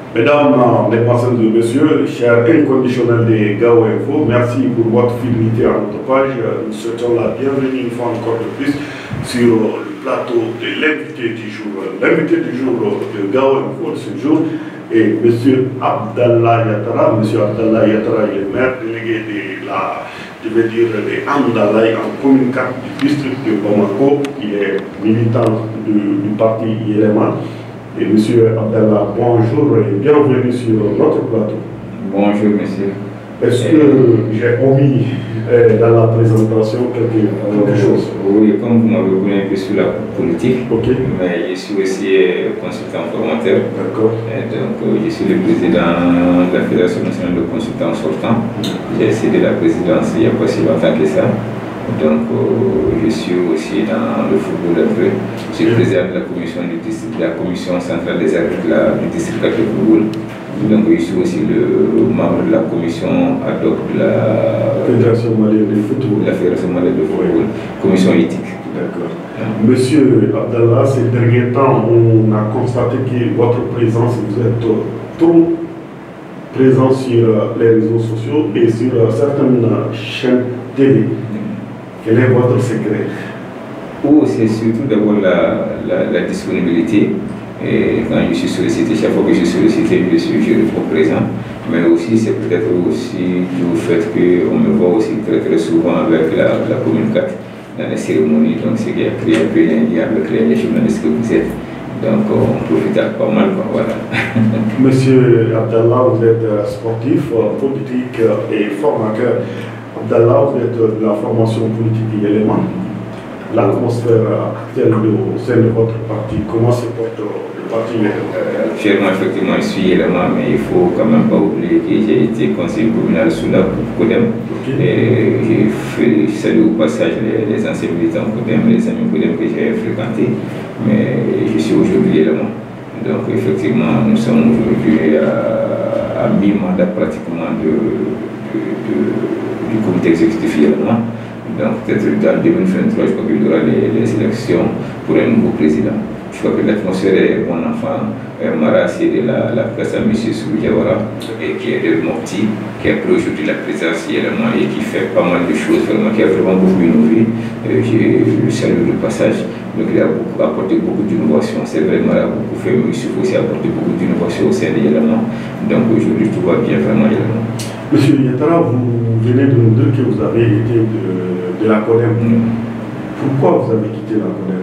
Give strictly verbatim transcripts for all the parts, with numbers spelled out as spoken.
Mesdames, Mesdemoiselles et Messieurs, chers inconditionnels des Gao Info, merci pour votre fidélité à notre page. Nous souhaitons la bienvenue une fois encore de plus sur le plateau de l'invité du jour. L'invité du jour de Gao Info de ce jour est M. Abdallah Yattara. M. Abdallah Yattara est maire délégué de la, je vais dire, de Amdalaï en commune quatre du district de Bamako. Il est militant du, du parti I L M A. Et monsieur Abdallah, bonjour et bienvenue sur notre plateau. Bonjour monsieur. Est-ce que j'ai omis euh, dans la présentation quelque, quelque euh, chose? Oui, comme vous m'avez connu un peu sur la politique, okay. Mais je suis aussi consultant formateur. D'accord. Donc je suis le président de la Fédération nationale de consultants sortants. J'ai cédé la présidence il n'y a pas si longtemps que ça. Donc euh, je suis aussi dans le football un peu. Je suis président de la commission, du district, de la commission centrale des arbitres du district de football. Donc je suis aussi le membre de la commission ad hoc de la Fédération malienne de football. La Fédération malienne de football, commission éthique. D'accord. Monsieur Abdallah, ces derniers temps, on a constaté que votre présence, vous êtes trop présent sur les réseaux sociaux et sur certaines chaînes télé. Quel est votre secret? Oh, c'est surtout d'abord la, la, la disponibilité. Et quand je suis sollicité, chaque fois que je suis sollicité, je suis je réponds présent. Mais aussi, c'est peut-être aussi dû au fait qu'on me voit aussi très très souvent avec la, la commune quatre dans les cérémonies. Donc, c'est qui a créé un peu un lien avec les journalistes que vous êtes. Donc, on profite pas mal. Quoi, voilà. Monsieur Abdallah, vous êtes sportif, politique et formateur. Abdallah, vous êtes de la formation politique élément. L'atmosphère actuelle au sein de votre parti, comment se porte le parti? euh, Actuellement, effectivement, je suis élément, mais il ne faut quand même pas oublier que j'ai été conseiller communal sous la CODEM. Okay. Et j'ai fait saluer au passage les, les anciens militants CODEM, les amis CODEM que j'ai fréquentés, mais je suis aujourd'hui élément. Donc, effectivement, nous sommes aujourd'hui à, à mi-mandat pratiquement de, de, de du comité exécutif également. Donc peut-être dans deux mille vingt-trois, je crois qu'il y aura les, les élections pour un nouveau président. Je crois que l'atmosphère est mon enfant, Mara, c'est de la, la place à M. Souboudiawara, et qui est de Mopti, qui a pris aujourd'hui la présidence également et qui fait pas mal de choses, vraiment, qui a vraiment beaucoup innové. Je salue le passage. Donc il a beaucoup, apporté beaucoup d'innovation. C'est vrai, Mara a beaucoup fait, mais il faut aussi apporter beaucoup d'innovation au sein de l'élément. Donc aujourd'hui, tout va bien vraiment également. Monsieur Yattara, vous venez de nous dire que vous avez été de, de la CODEM. Mm. Pourquoi vous avez quitté la CODEM?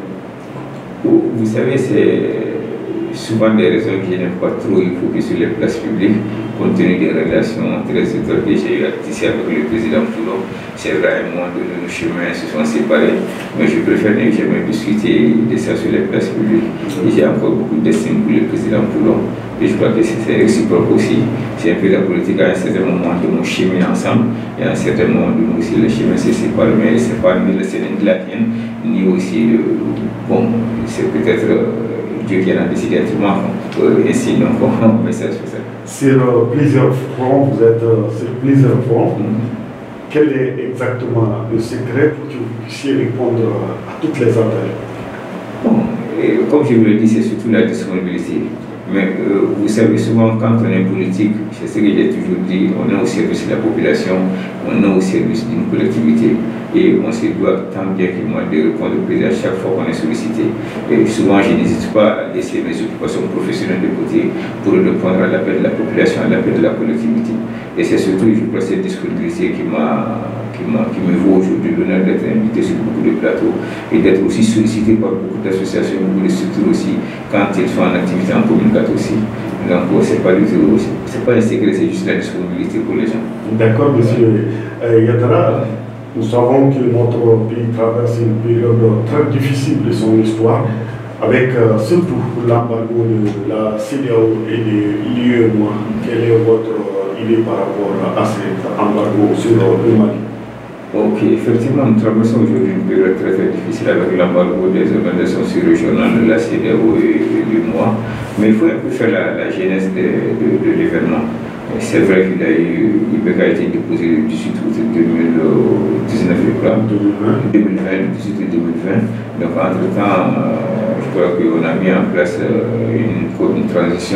Vous savez, c'est souvent des raisons que je n'aime pas trop évoquer sur les places publiques, compte tenu des relations très étroites que j'ai eues ici avec le président Poulon. C'est vrai, à un moment donné, nos chemins se sont séparés, mais je préfère ne jamais discuter de ça sur les places publiques. Et j'ai encore beaucoup d'estime pour le président Poulon. Et je crois que c'est réciproque aussi. C'est un peu la politique. À un certain moment de nos chemins ensemble, et à un certain moment de nous aussi, les chemins se séparent, mais ce n'est pas ni le Sénat de la tienne, ni aussi le. Bon, c'est peut-être euh, Dieu qui en a décidé autrement. Euh, ainsi, donc, on met ça sur ça. Sur euh, plusieurs fronts, vous êtes euh, sur plusieurs fronts. Mm-hmm. Quel est exactement le secret pour que vous puissiez répondre à toutes les appels? Bon, et comme je vous le dis, c'est surtout la disponibilité. Mais euh, vous savez, souvent, quand on est politique, c'est ce que j'ai toujours dit, on est au service de la population, on est au service d'une collectivité. Et on se doit tant bien que moi de répondre au président à chaque fois qu'on est sollicité. Et souvent, je n'hésite pas à laisser mes occupations professionnelles de côté pour répondre à l'appel de la population, à l'appel de la collectivité. Et c'est surtout, je crois, cette disponibilité qui m'a Qui, qui me vaut aujourd'hui l'honneur d'être invité sur beaucoup de plateaux et d'être aussi sollicité par beaucoup d'associations, beaucoup de structures aussi, quand ils sont en activité en communication aussi. Donc, c'est pas du tout, c'est pas un secret, c'est juste la disponibilité pour les gens. D'accord, monsieur euh, Yattara, nous savons que notre pays traverse une période très difficile de son histoire, avec euh, surtout l'embargo de la C E D E A O et de l'U E M O A. Quelle est votre euh, idée par rapport à cet embargo sur euh, le Mali? Ok, effectivement, nous traversons aujourd'hui une période très très difficile avec l'embargo des organisations sur-régionales de la C E D E A O et du M O A, mais il faut un peu faire la, la genèse de, de, de l'événement. C'est vrai qu'il a eu, I B K a été déposé le dix-huit août deux mille dix-neuf, je crois, deux mille vingt, le dix-huit août deux mille vingt. Donc, entre-temps, euh, je crois qu'on a mis en place euh, une, une transition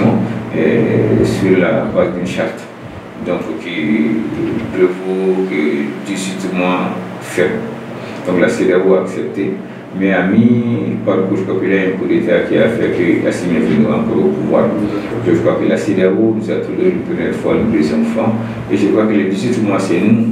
euh, sur la base d'une charte donc, qui prévaut que dix-huit mois ferme. Donc la C E D E A O a accepté, mais a mis par le coup populaire un coup d'État qui a fait que Assimi est venu encore au pouvoir. Je crois que la C E D E A O nous a trouvé une première fois, une deuxième fois, et je crois que les dix-huit mois, c'est nous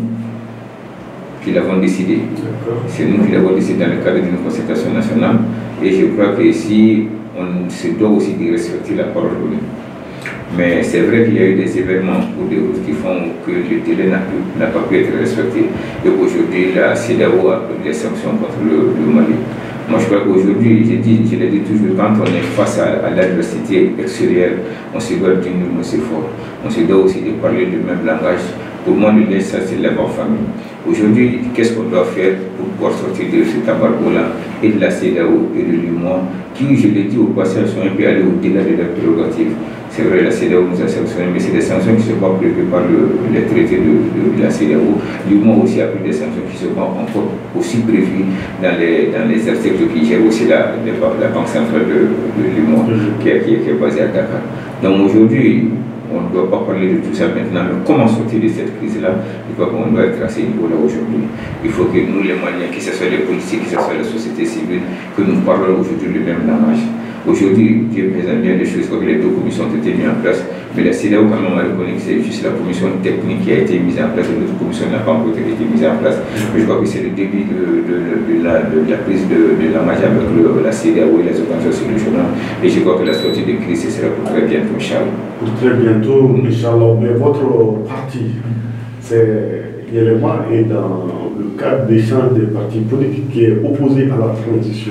qui l'avons décidé. C'est nous qui l'avons décidé dans le cadre d'une concertation nationale, et je crois que ici, on se doit aussi de respecter la parole donnée. Mais c'est vrai qu'il y a eu des événements ou des routes qui font que le délai n'a pas pu être respecté. Et aujourd'hui, la C E D E A O a pris des sanctions contre le, le Mali. Moi, je crois qu'aujourd'hui, je, je l'ai dit toujours, quand on est face à, à l'adversité extérieure, on se doit d'unir nos efforts. On se doit aussi de parler le même langage. Pour moi, le lien, ça, c'est l'être en famille. Aujourd'hui, qu'est-ce qu'on doit faire pour pouvoir sortir de cet embargo-là et de la C E D E A O et de l'U M O A, qui, je l'ai dit au passage, sont un peu allés au-delà de leurs prérogatives. C'est vrai, la C E D E A O nous a sanctionnés, mais c'est des sanctions qui ne sont pas prévues par le, les traités de, de, de la C E D E A O. L'U M O A aussi a pris des sanctions qui sont encore aussi prévues dans les, dans les articles qui gèrent aussi la, la Banque centrale de, de l'U M O A, qui, qui, qui est basée à Dakar. Donc aujourd'hui, on ne doit pas parler de tout ça maintenant, mais comment sortir de cette crise-là? Je crois qu'on doit être à ce niveau-là aujourd'hui. Il faut que nous, les Maliens, que ce soit les policiers, que ce soit la société civile, que nous parlons aujourd'hui le même langage. Aujourd'hui, Dieu présente bien des choses comme les deux commissions ont été mises en place, mais la C E D E A O quand même a reconnu que c'est juste la commission technique qui a été mise en place, et l'autre commission n'a pas encore été mise en place. Mais je crois que c'est le début de, de, de, de, la, de la prise de, de la marge avec le, la C E D E A O et les organisations régionales. Et je crois que la sortie de crise, ce sera pour très bientôt, Inch'Allah. Pour très bientôt, Inch'Allah. Mais votre parti, c'est l'élément est dans le cadre d'échange des partis politiques qui est opposé à la transition.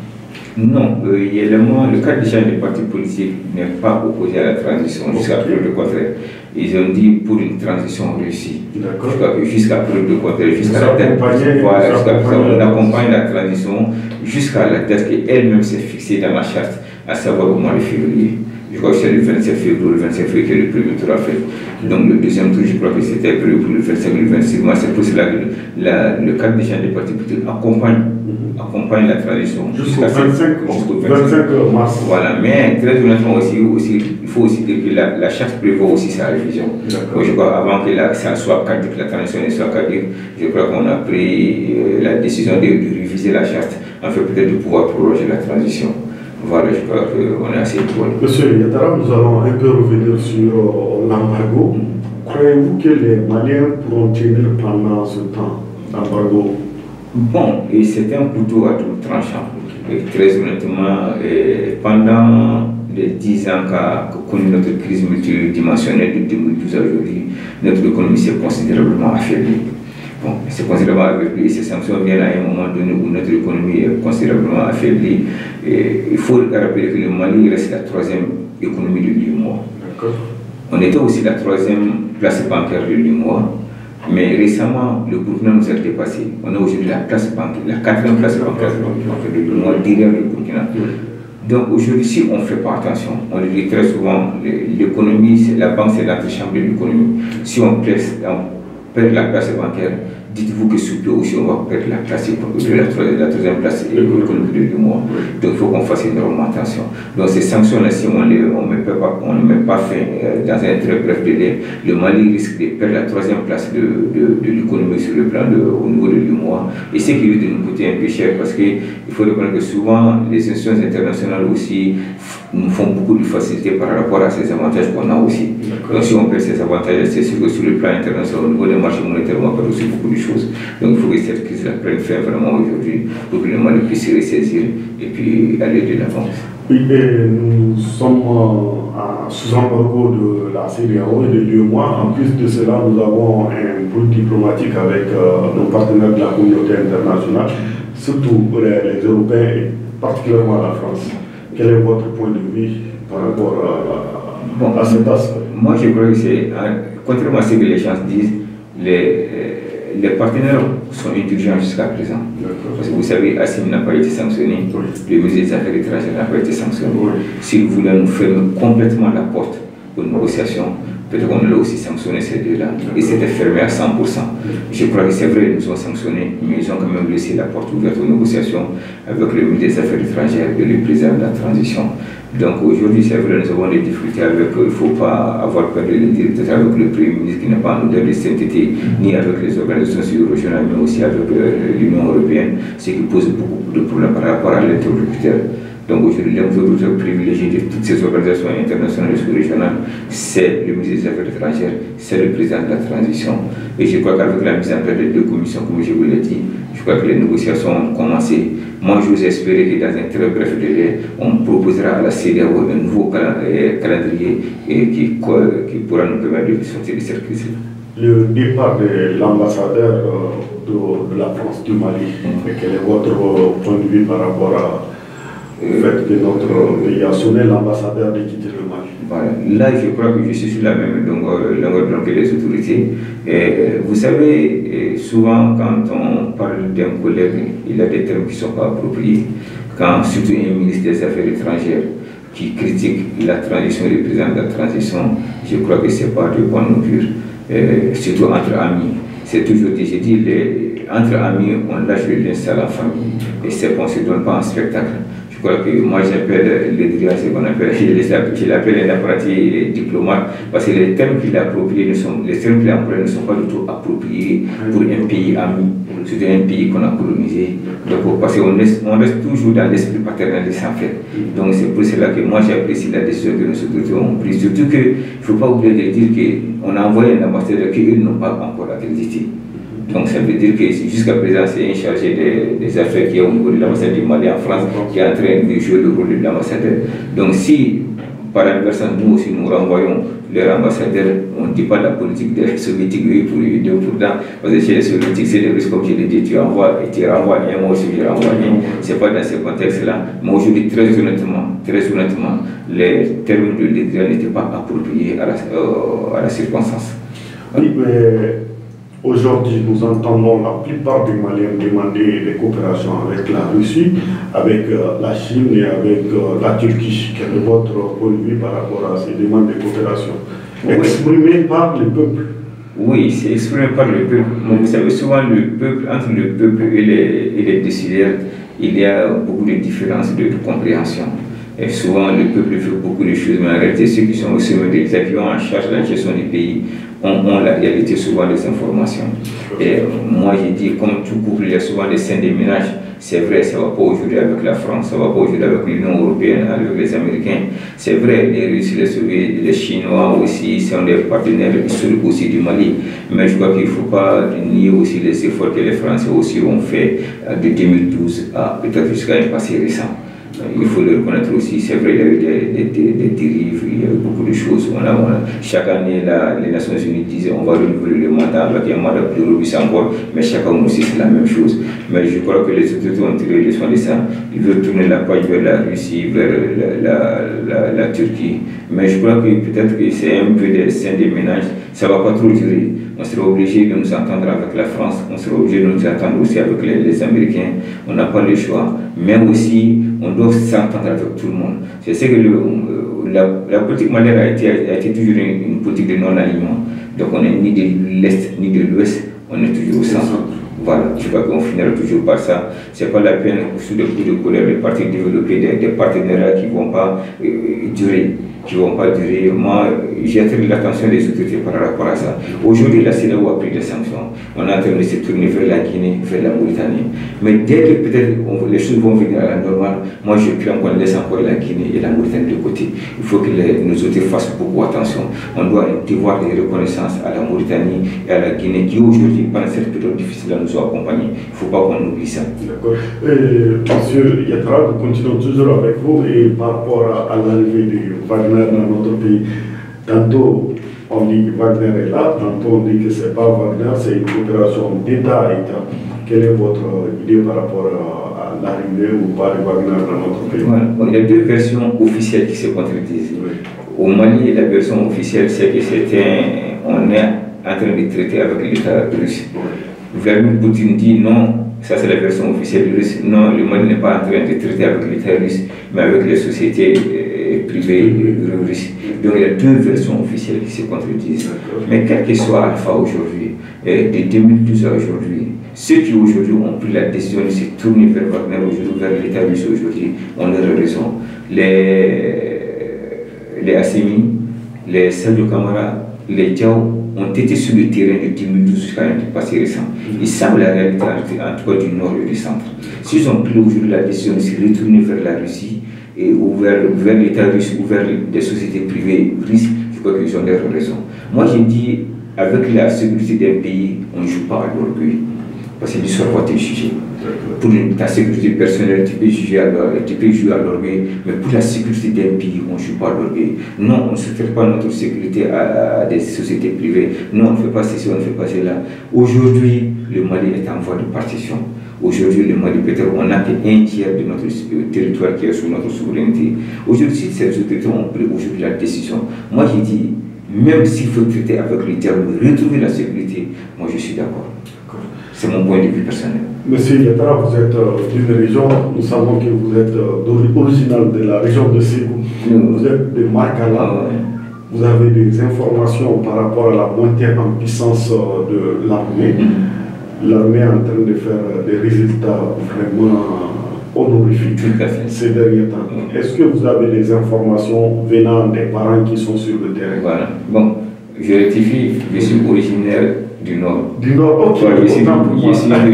Non, euh, élément, le cadre d'échange des partis politiques n'est pas opposé à la transition, jusqu'à preuve de contraire. Ils ont dit pour une transition réussie. Jusqu'à preuve de contraire, jusqu'à la date. Voilà, on accompagne la transition jusqu'à la date qu'elle-même s'est fixée dans la charte, à savoir au mois de février. Je crois que c'est le vingt-sept février, le vingt-cinq février que le premier tour a fait. Donc le deuxième tour, je crois que c'était prévu pour le vingt-cinq et le vingt-six mars. C'est pour cela que la, le cadre d'échange des partis politiques accompagne, mm-hmm. accompagne la transition jusqu'au vingt-cinq mars. Voilà, mais très honnêtement aussi, aussi, il faut aussi dire que la, la charte prévoit aussi sa révision. Donc, je crois avant que la, ça soit caduque, la transition ne soit caduque, je crois qu'on a pris euh, la décision de, de réviser la charte, afin peut-être de pouvoir prolonger la transition. Voilà, je crois qu'on est assez bon. Monsieur Yatara, nous allons un peu revenir sur euh, l'embargo. Mm. Croyez-vous que les Maliens pourront tenir pendant ce temps d'embargo? Bon, et c'est un couteau à double tranchant. Et très honnêtement, et pendant les dix ans qu'a connu notre crise multidimensionnelle de deux mille douze à aujourd'hui, notre économie s'est considérablement affaiblie. Bon, c'est considérablement affaibli. Ces sanctions viennent à un moment donné où notre économie est considérablement affaiblie. Et il faut rappeler que le Mali reste la troisième économie de l'U M O A. On était aussi la troisième place bancaire de l'U M O A, mais récemment, le Burkina nous a dépassé. On est aujourd'hui la place bancaire, la quatrième place bancaire de l'U M O A derrière le Burkina. Donc aujourd'hui, si on ne fait pas attention, on le dit très souvent, l'économie, la banque, c'est l'antichambre de l'économie. Si on perd, on perd la place bancaire, dites-vous que sous peu aussi on va perdre la place de la, la troisième place économique de l'U M O A. Donc il faut qu'on fasse énormément attention. Donc ces sanctions-là, si on ne on met pas, on met pas fin euh, dans un très bref délai, le Mali risque de perdre la troisième place de, de, de l'économie sur le plan de, au niveau de l'U M O A. Et c'est qui risque de nous coûter un peu cher parce qu'il faut reconnaître que souvent les institutions internationales aussi nous font beaucoup de facilité par rapport à ces avantages qu'on a aussi. Donc si on perd ces avantages, c'est sûr que sur le plan international, au niveau des marchés monétaires, on va perdre aussi beaucoup de choses. Donc il faut que cette crise-là prenne fin vraiment aujourd'hui pour que le Mali puisse se ressaisir et puis aller de l'avant. Oui, et nous sommes euh, sous embargo de la C E D E A O et de l'U M O A. En plus de cela, nous avons un pôle diplomatique avec euh, nos partenaires de la communauté internationale, surtout les, les Européens et particulièrement la France. Quel est votre point de vue par rapport à, bon, à cet aspect? Moi, je crois que c'est, contrairement à ce que les gens disent, les, les partenaires sont indulgents jusqu'à présent. Parce que vous savez, Assimi n'a pas été sanctionné, oui. Le ministre des Affaires étrangères n'a pas été sanctionné. Oui. S'il voulait nous fermer complètement la porte aux négociations, peut-être qu'on l'a aussi sanctionné ces deux-là. Et c'était fermé à cent pour cent. Je crois que c'est vrai, ils nous ont sanctionnés, mais ils ont quand même laissé la porte ouverte aux négociations avec le ministre des Affaires étrangères et le président de la transition. Donc aujourd'hui, c'est vrai, nous avons des difficultés avec, il ne faut pas avoir peur de le dire, peut-être avec le Premier ministre qui n'est pas en odeur de sainteté, ni avec les organisations sud-régionales, mais aussi avec euh, l'Union européenne, ce qui pose beaucoup de problèmes par rapport à l'interlocuteur. Donc aujourd'hui, l'interlocuteur privilégié de toutes ces organisations internationales et sous-régionales, c'est le ministre des Affaires étrangères, c'est le président de la transition. Et je crois qu'avec la mise en place des deux commissions, comme je vous l'ai dit, je crois que les négociations ont commencé. Moi, je vous espère que dans un très bref délai, on proposera à la C E D E A O un nouveau calendrier qui, qui pourra nous permettre de sortir de cette crise. Le départ de l'ambassadeur de, de la France du Mali, mmh. quel est votre point de vue par rapport à le fait que notre pays a sonné l'ambassadeur de quitter le Mali? Voilà. Là, je crois que je suis sur la même longueur d'onde que les autorités. Et vous savez, souvent, quand on parle d'un collègue, il y a des termes qui ne sont pas appropriés. Quand surtout un ministre des Affaires étrangères qui critique la transition, le président de la transition, je crois que ce n'est pas de bon augure, surtout entre amis. C'est toujours dit, j'ai dit, les, entre amis, on lâche le linge à la famille et c'est qu'on ne se donne pas en spectacle. Je crois que moi j'appelle le dirigeant, ce qu'on appelle, je l'appelle un apprenti diplomate, parce que les termes qu'il a appropriés, les termes qu'il a employés ne sont pas du tout appropriés pour un pays ami, c'est un pays qu'on a colonisé. Donc, parce qu'on reste, on reste toujours dans l'esprit paternaliste en fait. Donc c'est pour cela que moi j'apprécie la décision que nos autorités ont prise. Surtout qu'il ne faut pas oublier de dire qu'on a envoyé un ambassadeur qu'ils n'ont pas encore accrédité. Donc ça veut dire que jusqu'à présent, c'est un chargé des, des affaires qui est au niveau de l'ambassade du Mali en France qui est en train de jouer le rôle de l'ambassadeur. Donc si par anniversaire, nous aussi nous renvoyons leur ambassadeur, on ne dit pas la politique des soviétiques, oui, pour lui, deux pour cent, parce que chez les soviétiques, c'est des risques, comme je l'ai dit, tu envoies et tu renvoies un, moi aussi je renvoie un. Ce n'est pas dans ce contexte-là. Mais aujourd'hui, très honnêtement, très honnêtement, les termes de l'État n'étaient pas appropriés à la, euh, à la circonstance. Oui, mais aujourd'hui, nous entendons la plupart des Maliens demander des coopérations avec la Russie, avec euh, la Chine et avec euh, la Turquie. Quel est votre point de vue par rapport à ces demandes de coopération exprimées par le peuple? Oui, c'est exprimé par le peuple. Mais vous savez, souvent, le peuple, entre le peuple et les, et les décideurs, il y a beaucoup de différences de, de compréhension. Et souvent, le peuple fait beaucoup de choses, mais en réalité, ceux qui sont au sommet des États, qui ont en charge la gestion du pays, ont, ont la réalité souvent des informations. Et moi, j'ai dit, comme tout couple, il y a souvent des scènes de ménage. C'est vrai, ça ne va pas aujourd'hui avec la France, ça ne va pas aujourd'hui avec l'Union européenne, avec les Américains. C'est vrai, les Russes, les Soviétiques, les Chinois aussi sont des partenaires historiques aussi du Mali. Mais je crois qu'il ne faut pas nier aussi les efforts que les Français aussi ont fait de deux mille douze à peut-être jusqu'à un passé récent. Il faut le reconnaître aussi, c'est vrai, il y a eu des, des, des, des dérives, il y a eu beaucoup de choses. On a, on a, chaque année, la, les Nations Unies disaient on va renouveler le mandat avec un mandat plus robuste encore, mais chaque année aussi c'est la même chose. Mais je crois que les autorités ont tiré les leçons de ça. Ils veulent tourner la page vers la Russie, vers la, la, la, la Turquie. Mais je crois que peut-être que c'est un peu des scènes de ménage, ça ne va pas trop durer. On sera obligé de nous entendre avec la France, on sera obligé de nous entendre aussi avec les, les Américains. On n'a pas le choix. Mais aussi, on doit s'entendre avec tout le monde. C'est ce que le, la, la politique malienne a été, a été toujours une, une politique de non-alignement. Donc on n'est ni de l'Est ni de l'Ouest, on est toujours au centre. Voilà, je crois qu'on finira toujours par ça. Ce n'est pas la peine, sous des coups de colère, de partir développer des, des partenariats qui ne vont pas euh, durer. qui ne vont pas durer. Moi, j'ai attiré l'attention des autorités par rapport à ça. Aujourd'hui, la C E D E A O a pris des sanctions. On est en train de se tourner vers la Guinée, vers la Mauritanie. Mais dès que peut-être les choses vont venir à la normale, moi je crains qu'on laisse encore la Guinée et la Mauritanie de côté. Il faut que les, nos autorités fassent beaucoup attention. On doit un devoir de reconnaissance à la Mauritanie et à la Guinée qui aujourd'hui, pendant cette période difficile, nous ont accompagnés. Il ne faut pas qu'on oublie ça. D'accord. Monsieur Yatra, nous continuons toujours avec vous et par rapport à, à l'arrivée de Wagner dans notre pays. Tantôt on dit que Wagner est là, tantôt on dit que ce n'est pas Wagner, c'est une coopération d'État à État. Quelle est votre idée par rapport à, à l'arrivée ou pas de Wagner dans notre pays? Voilà. Bon, il y a deux versions officielles qui se contredisent. Oui. Au Mali, la version officielle, c'est que c'était, on est en train de traiter avec l'État russe. Oui. Vladimir Poutine dit non. Ça, c'est la version officielle russe. Non, le Mali n'est pas en train de traiter avec l'État russe, mais avec les sociétés euh, privée russe. Donc il y a deux versions officielles qui se contredisent. Mais quel que soit Alpha aujourd'hui, de deux mille douze à aujourd'hui, ceux qui aujourd'hui ont pris la décision de se tourner vers Wagner, aujourd'hui vers l'État russe aujourd'hui, ont leur raison. Les, les Assemi, les Sadio Kamara, les Diao ont été sur le terrain de deux mille douze jusqu'à un passé récent. Ils savent la réalité en tout cas du nord et du centre. S'ils ont pris aujourd'hui la décision de se retourner vers la Russie, et ou vers, vers l'État russe ou vers des sociétés privées russes, je crois qu'ils ont leur raison. Moi j'ai dit, avec la sécurité d'un pays, on ne joue pas à l'orgueil. Parce que l'histoire va te juger. Pour une, ta sécurité personnelle, tu peux, juger à, tu peux jouer à l'orgueil, mais pour la sécurité d'un pays, on ne joue pas à l'orgueil. Non, on ne se fait pas notre sécurité à, à des sociétés privées. Non, on ne fait pas ceci, on ne fait pas cela. Aujourd'hui, le Mali est en voie de partition. Aujourd'hui, le Mali, peut-être, on n'a qu'un tiers de notre territoire qui est sous notre souveraineté. Aujourd'hui, si ces autorités ont pris aujourd'hui la décision, moi j'ai dit, même s'il faut traiter avec le diable, retrouver la sécurité, moi je suis d'accord. C'est mon point de vue personnel. Monsieur Yatra, vous êtes euh, d'une région, nous savons que vous êtes euh, original de la région de Ségou. Mmh. Vous êtes de Markala. Ah, ouais. Vous avez des informations par rapport à la montée en puissance euh, de l'armée. Mmh. L'armée est en train de faire des résultats vraiment honorifiques ces derniers temps. Mmh. Est-ce que vous avez des informations venant des parents qui sont sur le terrain? Voilà. Bon, je rectifie, je suis originaire du Nord. Du Nord, ok. Ouais, je, suis de, je, suis de,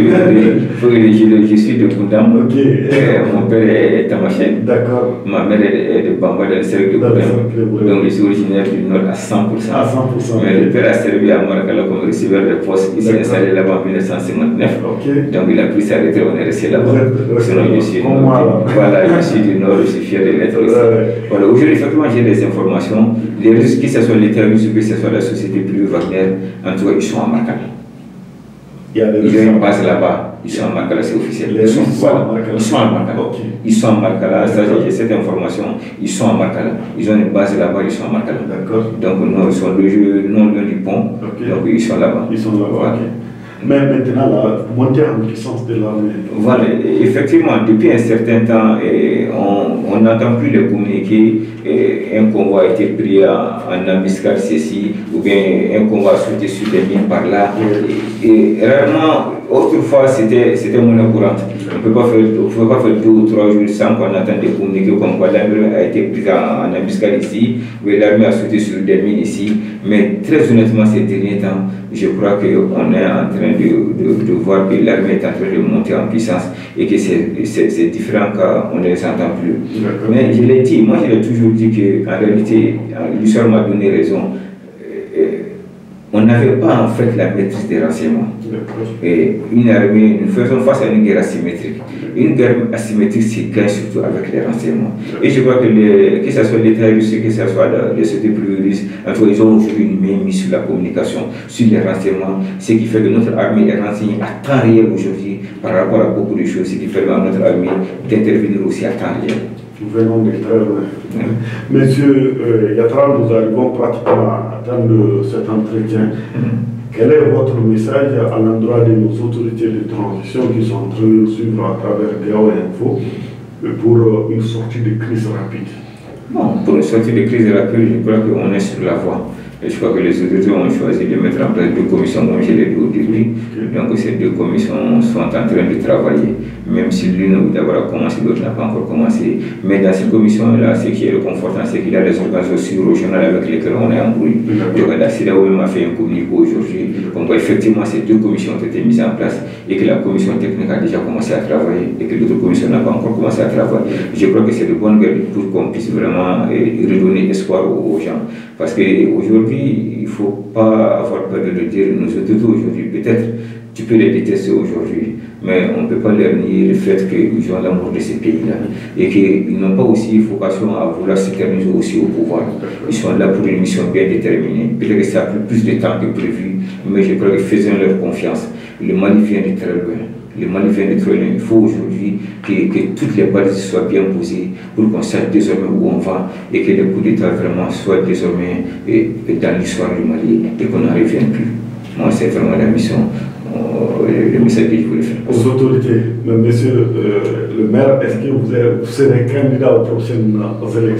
de, je, je suis de Koudam. Ok. Mon père est Tamaché. D'accord. Ma mère est de Bamba, dans le cercle de Koudam. Donc je suis originaire du Nord à cent pour cent. À cent pour cent. Mais le père a servi à Maracala comme receveur de poste. Il s'est installé là-bas en mille neuf cent cinquante-neuf. Ok. Donc il a pris sa retraite, on est resté là-bas. Sinon je suis, Nord, voilà, je suis du Nord, je suis fier de l'être aussi. Ouais. Voilà, aujourd'hui, effectivement, j'ai des informations. Les Russes, que ce soit l'État russe ou que ce soit la société privée Wagner, en tout cas, ils sont en Maracala. Il y a ils ont une base là-bas, ils sont en Maracala, c'est officiel. Les ils, sont, voilà, ils sont en Maracala. Okay. Ils sont en Maracala, j'ai cette information, ils sont en Maracala. Ils ont une base là-bas, ils sont en Maracala. D'accord. Donc, non, ils sont le non loin du pont, okay. Donc ils sont là-bas. Ils sont là-bas, voilà. Okay. Mais maintenant, la montée en puissance de l'armée. Voilà, effectivement, depuis un certain temps, eh, on n'entend plus les communiqués. Eh, un convoi a été pris en, en embuscade ceci, ou bien un convoi a sauté sur des mines par là. Et, et rarement, autrefois, c'était monnaie courante. On ne peut pas faire deux ou trois jours sans qu'on entende des communiqués comme quoi l'armée a été prise en, en embuscade ici, ou l'armée a sauté sur des mines ici. Mais très honnêtement, ces derniers temps, je crois qu'on est en train de, de, de voir que l'armée est en train de monter en puissance et que ces différents cas, on ne les entend plus. Mais je l'ai dit, moi je l'ai toujours dit qu'en réalité, l'histoire m'a donné raison. On n'avait pas en fait la maîtrise des renseignements. Et une armée, nous faisons face à une guerre asymétrique. Une guerre asymétrique se gagne surtout avec les renseignements. Et je crois que, les, que ce soit l'État russe, que ce soit les sociétés privées russes, en tout cas, ils ont aujourd'hui une main mise sur la communication, sur les renseignements, ce qui fait que notre armée est renseignée à temps réel aujourd'hui par rapport à beaucoup de choses, ce qui permet à notre armée d'intervenir aussi à temps réel. Nous venons de très loin. Mmh. Monsieur euh, Yatra, nous arrivons pratiquement à la fin de cet entretien. Mmh. Quel est votre message à l'endroit de nos autorités de transition qui sont en train de suivre à travers Gao Info pour une sortie de crise rapide? Bon, pour une sortie de crise rapide, je crois qu'on est sur la voie. Et je crois que les autorités ont choisi de mettre en place deux commissions, comme je l'ai dit au début. Donc ces deux commissions sont en train de travailler, même si l'une d'abord a commencé, l'autre n'a pas encore commencé. Mais dans ces commissions-là, ce qui est réconfortant, c'est qu'il y a des organisations régionales avec lesquelles on est en bruit. Donc la C E D A O même a fait un communiqué aujourd'hui, comme quoi effectivement ces deux commissions ont été mises en place et que la commission technique a déjà commencé à travailler et que l'autre commission n'a pas encore commencé à travailler. Je crois que c'est de bonne guerre pour qu'on puisse vraiment redonner espoir aux gens. Parce qu'aujourd'hui, il ne faut pas avoir peur de le dire, nos autorités aujourd'hui, peut-être tu peux les détester aujourd'hui, mais on ne peut pas leur nier le fait qu'ils ont l'amour de ces pays-là et qu'ils n'ont pas aussi vocation à vouloir s'éterniser aussi au pouvoir. Ils sont là pour une mission bien déterminée. Peut-être que ça a pris plus de temps que prévu, mais je crois que faisons leur confiance. Le Mali vient de très loin. Le Mali vient de très loin. Il faut aujourd'hui que, que toutes les bases soient bien posées pour qu'on sache désormais où on va et que les coups d'État vraiment soient désormais et, et dans l'histoire du Mali et qu'on n'en revienne plus. Moi, c'est vraiment la mission, euh, le message que je voulais faire. Aux autorités, monsieur euh, le maire, est-ce que vous, êtes, vous serez candidat aux prochaines aux élections?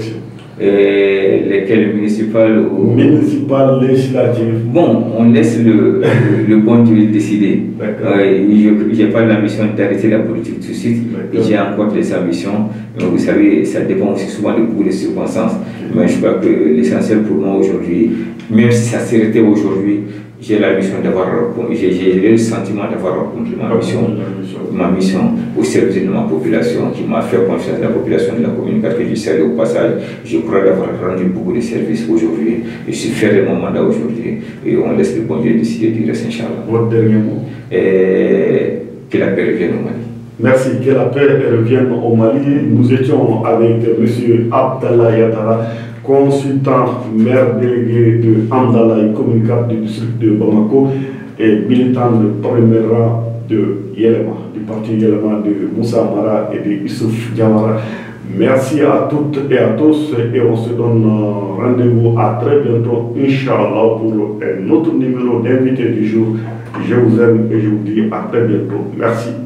euh, lesquelles municipales ou... Municipales, législatives. Bon, on laisse le, le bon Dieu décider. Euh, je n'ai pas l'ambition d'arrêter la politique tout de suite. J'ai encore des ambitions. Vous savez, ça dépend aussi souvent de beaucoup de circonstances. Mais je crois que l'essentiel pour moi aujourd'hui, même si ça s'arrêtait aujourd'hui, j'ai la mission d'avoir, j'ai le sentiment d'avoir accompli ma mission, ma mission au service de ma population, qui m'a fait confiance de la population de la commune, car que je salue au passage. Je crois d'avoir rendu beaucoup de services aujourd'hui. Je suis fier de mon mandat aujourd'hui et on laisse le bon Dieu décider du reste, Inch'Allah. Votre dernier mot. Et que la paix revienne au Mali. Merci, que la paix revienne au Mali. Nous étions avec M. Abdallah Yatara, consultant maire délégué de Amdalaï, commune quatre du district de Bamako et militant de premier rang de Yelema, du parti Yelema de Moussa Mara et de Issouf Diamara. Merci à toutes et à tous et on se donne rendez-vous à très bientôt, Inch'Allah, pour un autre numéro d'invité du jour. Je vous aime et je vous dis à très bientôt. Merci.